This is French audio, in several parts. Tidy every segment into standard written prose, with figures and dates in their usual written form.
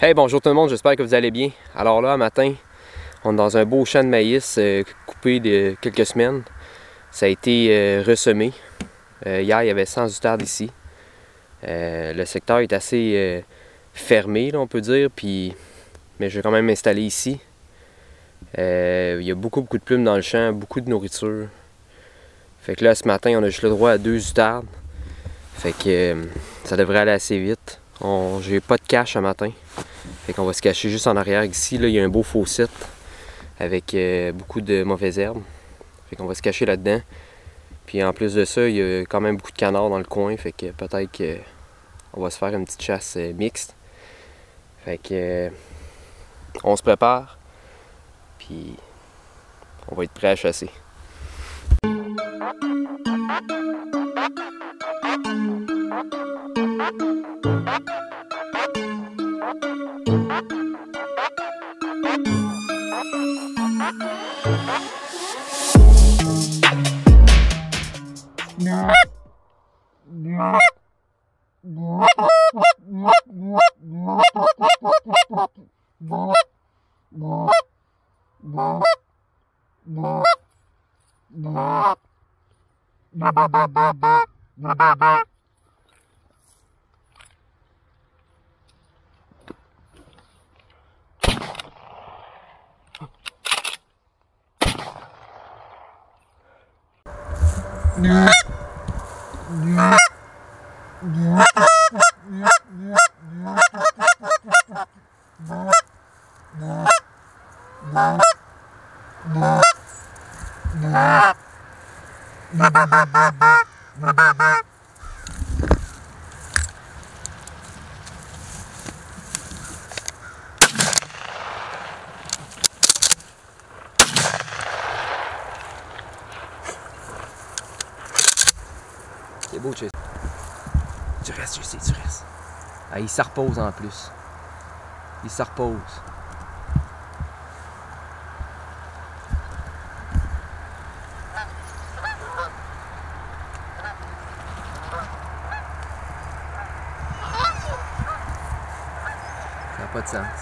Hey, bonjour tout le monde, j'espère que vous allez bien. Alors là, matin, on est dans un beau champ de maïs coupé de quelques semaines. Ça a été ressemé. Hier, il y avait 100 outardes ici. Le secteur est assez fermé, là, on peut dire, mais je vais quand même m'installer ici. Il y a beaucoup de plumes dans le champ, beaucoup de nourriture. Fait que là, ce matin, on a juste le droit à 2 outardes. Fait que ça devrait aller assez vite. J'ai pas de cache ce matin. Fait qu'on va se cacher juste en arrière ici. Là, il y a un beau fossette avec beaucoup de mauvaises herbes. Fait qu'on va se cacher là-dedans. Puis en plus de ça, il y a quand même beaucoup de canards dans le coin. Fait que peut-être qu'on va se faire une petite chasse mixte. Fait que on se prépare. Puis on va être prêt à chasser. C'est beau, Chase. Tu restes, je sais, tu restes. Ah, il se repose en plus. Il se repose. Ça n'a pas de sens.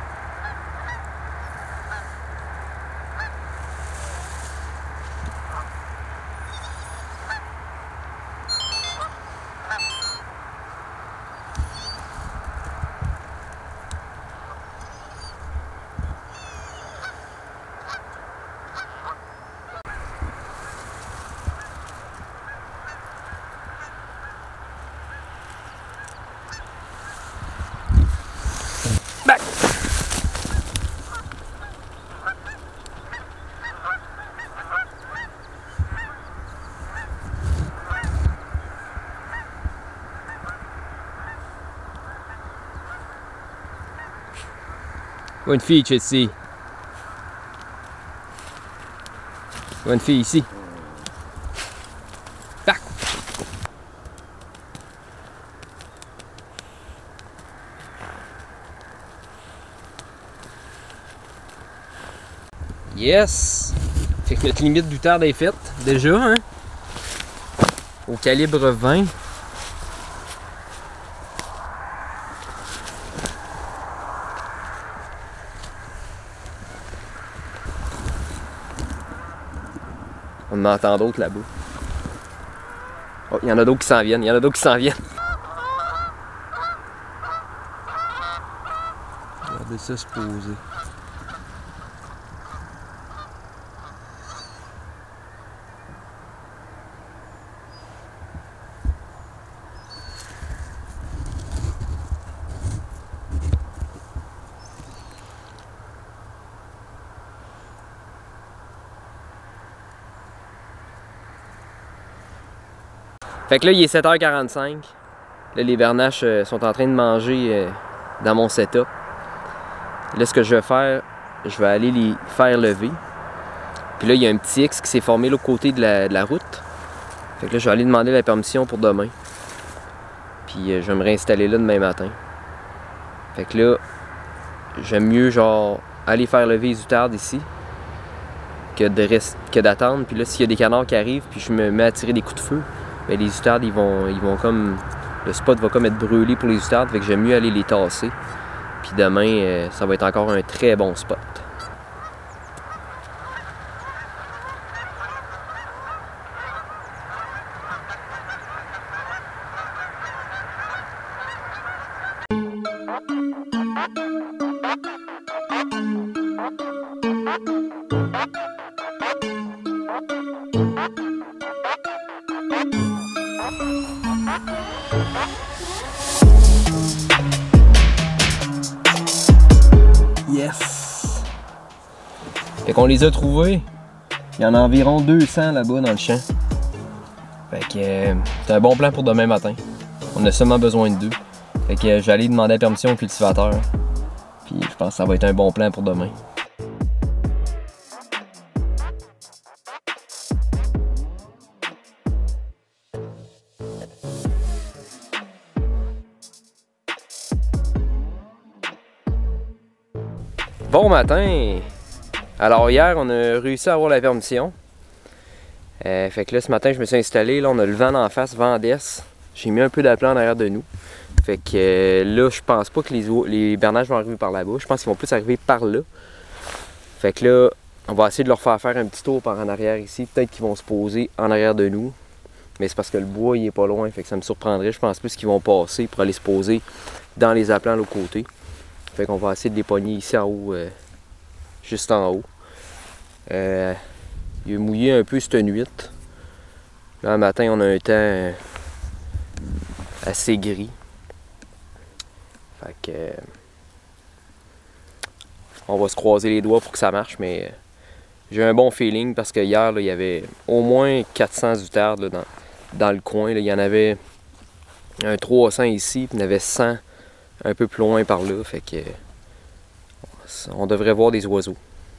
Une fille, ici. Une fille ici. Tac. Yes! Fait que notre limite d'outarde est faite, déjà, hein? Au calibre 20. On en entend d'autres là-bas. Oh, il y en a d'autres qui s'en viennent, il y en a d'autres qui s'en viennent. Regardez ça se poser. Fait que là, il est 7h45. Là, les bernaches sont en train de manger dans mon setup. Là, ce que je vais faire, je vais aller les faire lever. Puis là, il y a un petit X qui s'est formé de l'autre côté de la route. Fait que là, je vais aller demander la permission pour demain. Puis je vais me réinstaller là demain matin. Fait que là, j'aime mieux genre aller faire lever les outardes ici que d'attendre. Puis là, s'il y a des canards qui arrivent, puis je me mets à tirer des coups de feu, bien, les outardes, ils vont comme... Le spot va comme être brûlé pour les outardes, fait que j'aime mieux aller les tasser. Puis demain, ça va être encore un très bon spot. Yes! Fait qu'on les a trouvés. Il y en a environ 200 là-bas dans le champ. Fait que c'est un bon plan pour demain matin. On a seulement besoin de 2. Fait que j'allais demander la permission au cultivateur. Puis je pense que ça va être un bon plan pour demain. Bon matin! Alors hier, on a réussi à avoir la permission. Fait que là, ce matin, je me suis installé. Là, on a le vent en face, vent d'est. J'ai mis un peu d'aplomb en arrière de nous. Fait que là, je pense pas que les bernages vont arriver par là-bas. Je pense qu'ils vont plus arriver par là. Fait que là, on va essayer de leur faire un petit tour par en arrière ici. Peut-être qu'ils vont se poser en arrière de nous. Mais c'est parce que le bois, il est pas loin. Fait que ça me surprendrait. Je pense plus qu'ils vont passer pour aller se poser dans les aplants de l'autre côté. Fait qu'on va essayer de les pogner ici en haut, juste en haut. Il a mouillé un peu cette nuit. Là, le matin, on a un temps assez gris. Fait que on va se croiser les doigts pour que ça marche, mais j'ai un bon feeling parce que hier, là, il y avait au moins 400 outardes là, dans le coin. Là. Il y en avait un 300 ici, puis il y en avait 100 un peu plus loin par là. Fait que on devrait voir des oiseaux.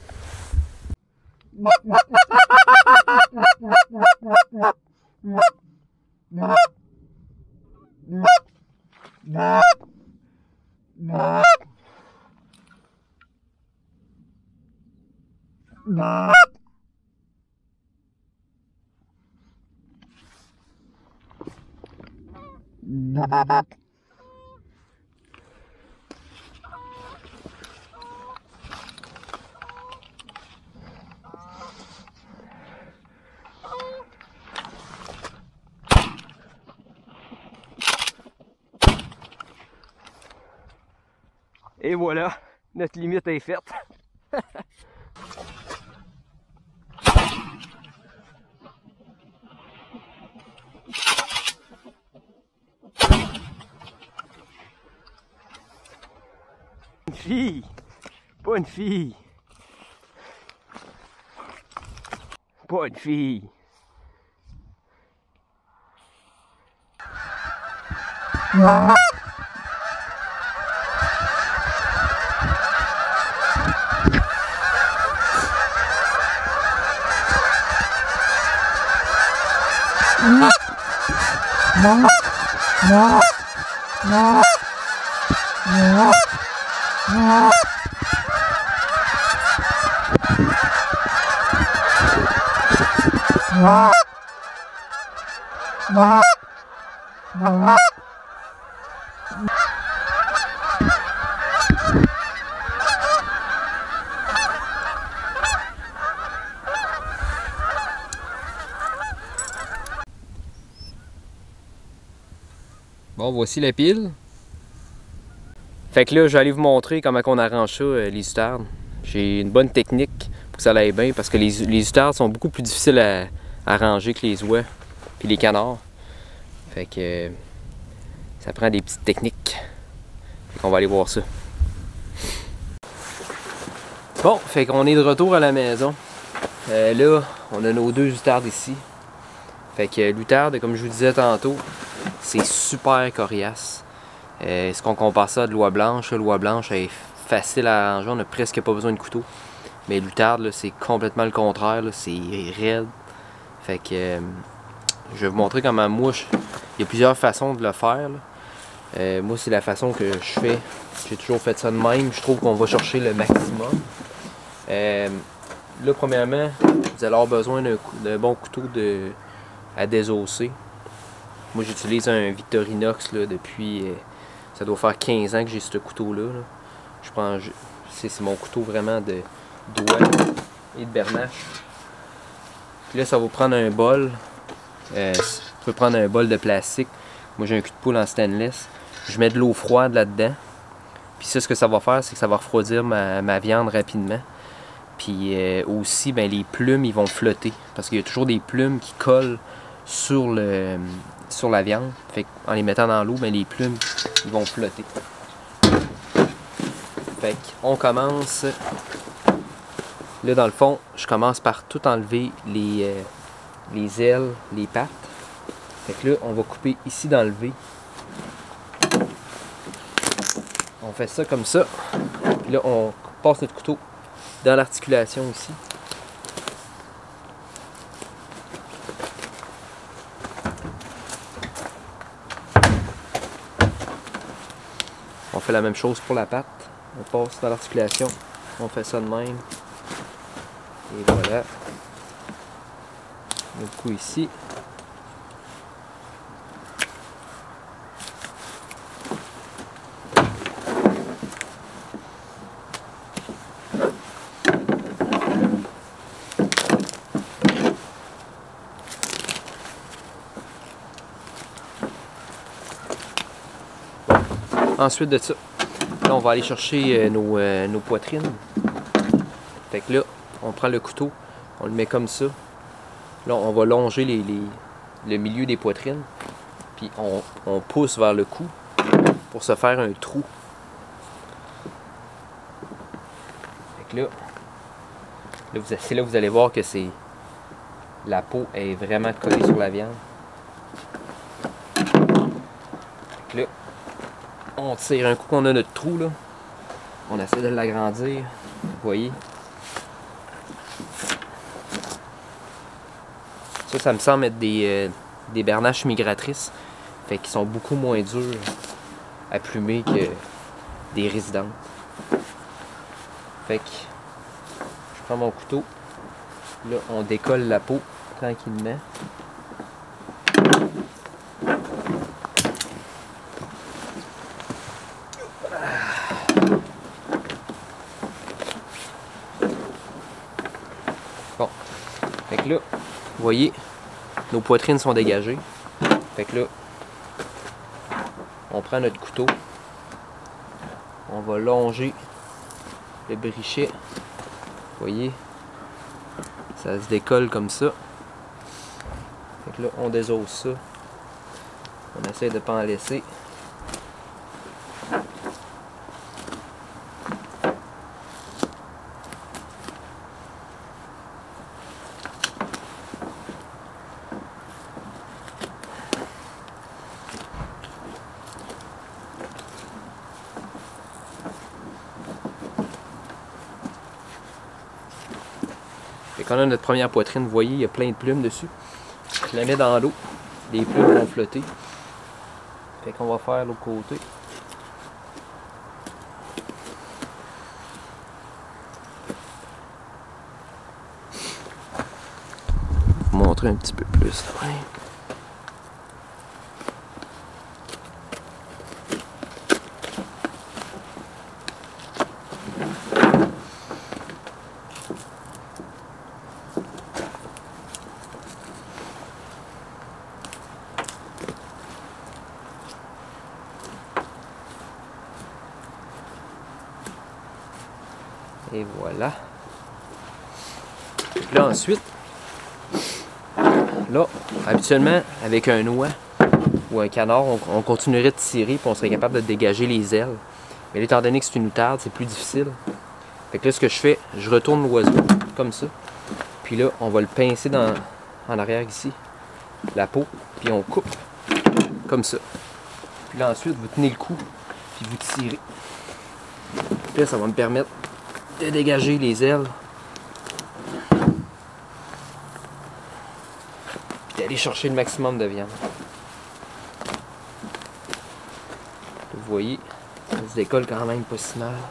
Et voilà, notre limite est faite. Une fille, pas une fille. Pas une fille. Bon, voici la pile. Fait que là, je vais aller vous montrer comment on arrange ça, les outardes. J'ai une bonne technique pour que ça aille bien parce que les outardes sont beaucoup plus difficiles à ranger que les oies puis les canards. Fait que ça prend des petites techniques. Fait qu'on va aller voir ça. Bon, fait qu'on est de retour à la maison. Là, on a nos 2 outardes ici. Fait que l'outarde, comme je vous disais tantôt, c'est super coriace. Est-ce qu'on compare ça à de l'oie blanche? L'oie blanche elle est facile à arranger, on n'a presque pas besoin de couteau. Mais l'outarde, c'est complètement le contraire, c'est raide. Fait que je vais vous montrer comment moi, il y a plusieurs façons de le faire. Moi, c'est la façon que je fais. J'ai toujours fait ça de même. Je trouve qu'on va chercher le maximum. Là, premièrement, vous allez avoir besoin d'un bon couteau à désosser. Moi, j'utilise un Victorinox là, depuis... ça doit faire 15 ans que j'ai ce couteau-là. Je prends, c'est mon couteau vraiment de doigt et de bernache. Puis là, ça va prendre un bol. Tu peux prendre un bol de plastique. Moi, j'ai un cul de poule en stainless. Je mets de l'eau froide là-dedans. Puis ça, ce que ça va faire, c'est que ça va refroidir ma viande rapidement. Puis aussi, ben, les plumes, ils vont flotter. Parce qu'il y a toujours des plumes qui collent sur la viande. Fait qu'en les mettant dans l'eau, ben, les plumes, ils vont flotter. Fait qu'on commence. Là, dans le fond, je commence par tout enlever les ailes, les pattes. Fait que là, on va couper ici dans le V. On fait ça comme ça. Puis là, on passe notre couteau dans l'articulation ici. On fait la même chose pour la patte. On passe dans l'articulation. On fait ça de même. Et voilà. Le coup ici. Ensuite de ça, là, on va aller chercher nos poitrines. Fait que là, on prend le couteau, on le met comme ça. Là, on va longer le milieu des poitrines. Puis on pousse vers le cou pour se faire un trou. Fait que là c'est là que vous allez voir que la peau est vraiment collée sur la viande. Fait que là, on tire un coup qu'on a notre trou là. On essaie de l'agrandir. Vous voyez? Ça me semble être des bernaches migratrices. Fait qu'ils sont beaucoup moins durs à plumer que des résidentes. Fait que je prends mon couteau. Là, on décolle la peau tranquillement. Bon. Fait que là, vous voyez, nos poitrines sont dégagées. Fait que là, on prend notre couteau. On va longer le brichet. Vous voyez, ça se décolle comme ça. Fait que là, on désosse ça. On essaie de ne pas en laisser. Et quand on a notre première poitrine, vous voyez, il y a plein de plumes dessus. Je la mets dans l'eau, les plumes vont flotter. Fait qu'on va faire l'autre côté. Je vais vous montrer un petit peu plus là. Et voilà. Et là ensuite, là, habituellement, avec un oie ou un canard, on continuerait de tirer et on serait capable de dégager les ailes. Mais là, étant donné que c'est une outarde, c'est plus difficile. Fait que là, ce que je fais, je retourne l'oiseau, comme ça. Puis là, on va le pincer en arrière ici, la peau, puis on coupe, comme ça. Puis là, ensuite, vous tenez le coup, puis vous tirez. Puis là, ça va me permettre de dégager les ailes. Puis d'aller chercher le maximum de viande. Vous voyez, ça se décolle quand même pas si mal.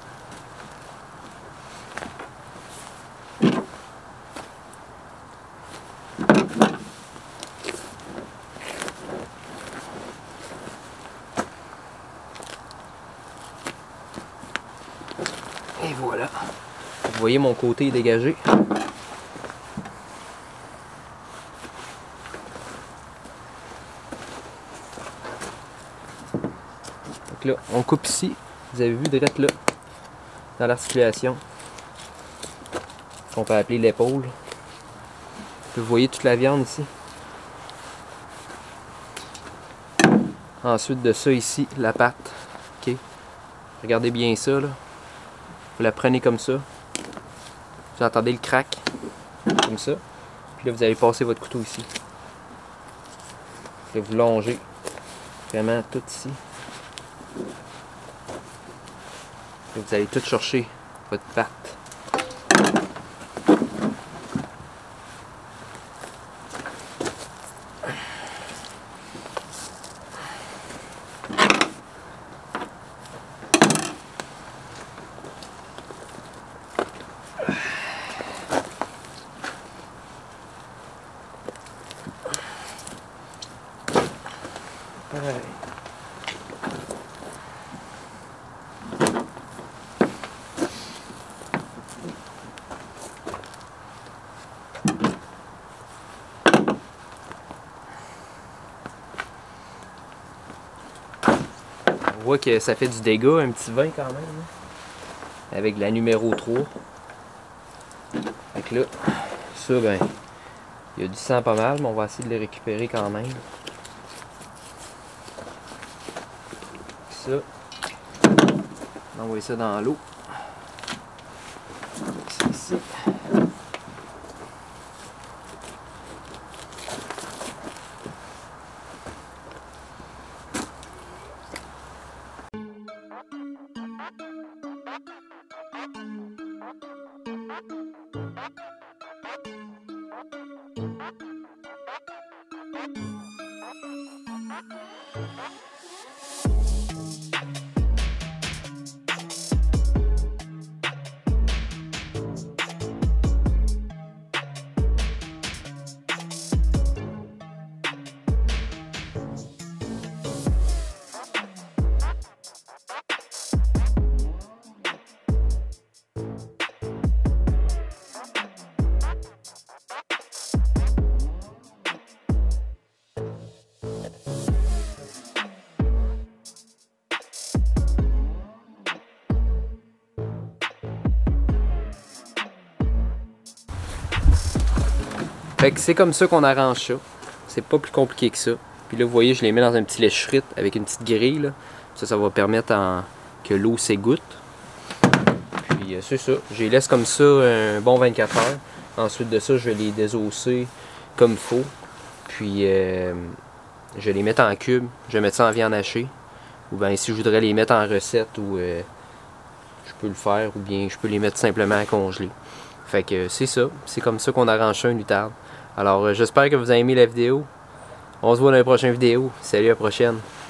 Et voilà. Vous voyez mon côté dégagé. Donc là, on coupe ici. Vous avez vu direct là, dans l'articulation, qu'on peut appeler l'épaule. Vous voyez toute la viande ici. Ensuite de ça ici, la patte. Ok. Regardez bien ça là. Vous la prenez comme ça. Vous entendez le crack. Comme ça. Puis là vous allez passer votre couteau ici. Puis là, vous longez vraiment tout ici. Puis vous allez tout chercher votre patte. Pareil. On voit que ça fait du dégât, un petit vin quand même, hein, avec la numéro 3. Fait que là, ça ben, il y a du sang pas mal, mais on va essayer de le récupérer quand même. Ça, on envoie ça dans l'eau. C'est ici. Fait que c'est comme ça qu'on arrange ça. C'est pas plus compliqué que ça. Puis là, vous voyez, je les mets dans un petit lèche-frite avec une petite grille. Là. Ça va permettre que l'eau s'égoutte. Puis c'est ça. Je les laisse comme ça un bon 24 heures. Ensuite de ça, je vais les désosser comme il faut. Puis je vais les mettre en cubes. Je vais mettre ça en viande hachée. Ou bien si je voudrais les mettre en recette, ou je peux le faire. Ou bien je peux les mettre simplement à congeler. Fait que c'est ça. C'est comme ça qu'on arrange ça, une lutarde. Alors j'espère que vous avez aimé la vidéo. On se voit dans la prochaine vidéo. Salut, à la prochaine.